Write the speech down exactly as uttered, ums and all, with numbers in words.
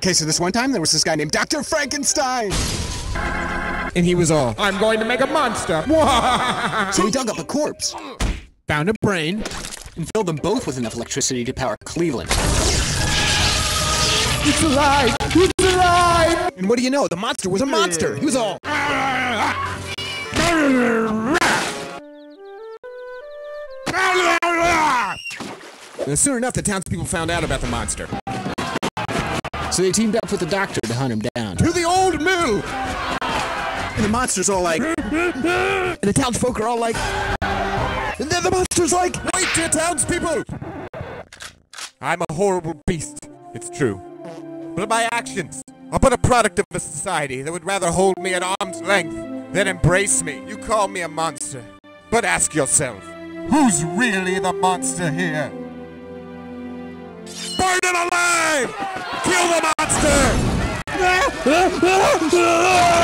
Okay, so this one time there was this guy named Doctor Frankenstein. And he was all, I'm going to make a monster. So he dug up a corpse, found a brain, and filled them both with enough electricity to power Cleveland. It's alive! It's alive! and what do you know? The monster was a monster. He was all. And soon enough, the townspeople found out about the monster. So they teamed up with the doctor to hunt him down. To the old mill! And the monster's all like... and the townsfolk are all like... And then the monster's like... Wait, dear townspeople! I'm a horrible beast, it's true. But my actions are but a product of a society that would rather hold me at arm's length than embrace me. You call me a monster. But ask yourself, who's really the monster here? Burn it alive! Kill the monster!